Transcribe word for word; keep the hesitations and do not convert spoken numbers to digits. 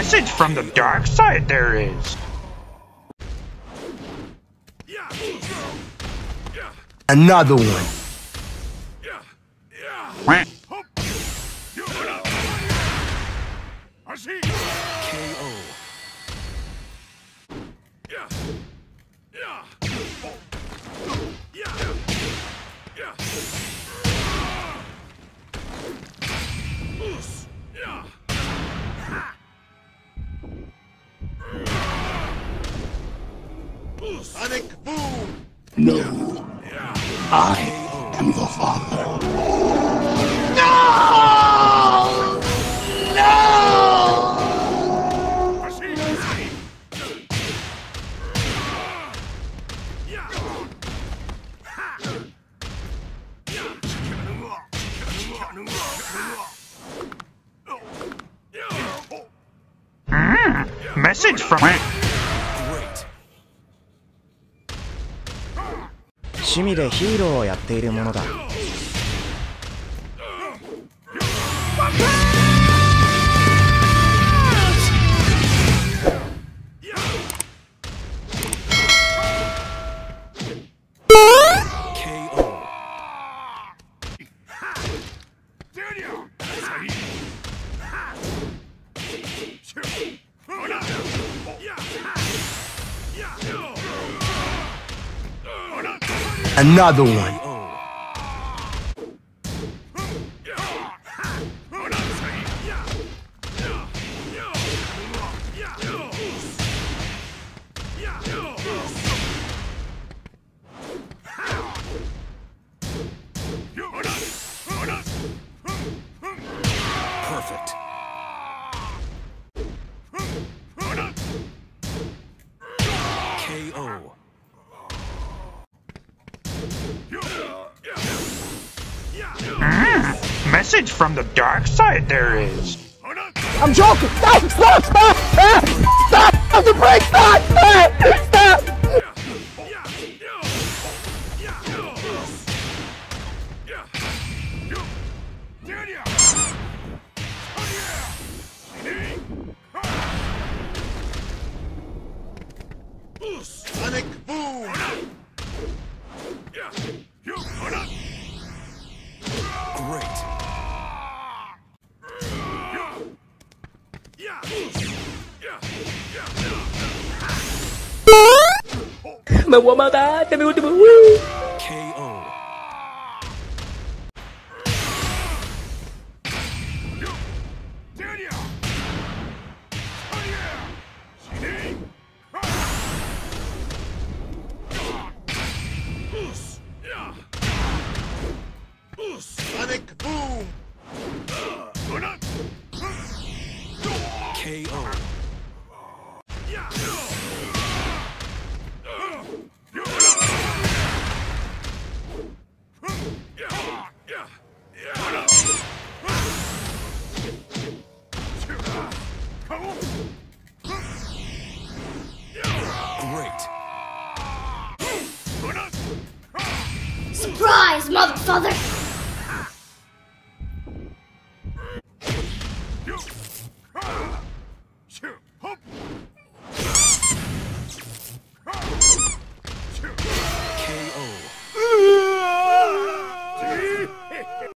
message from the dark side there is. Another one. K O. Sonic boom! No. I am the father. No! No! Mm, message from... 趣味でヒーローをやっているものだ。 Another one. Perfect. K O. Mm, message from the dark side there is. I'm joking! Stop! Stop! Stop! Stop! Stop! Stop the break! Stop! Stop! Stop! Sonic boom! Great. 么么么哒，对不对？对不对？ K O. Sonic boom! K O. Great. Surprise, motherfucker!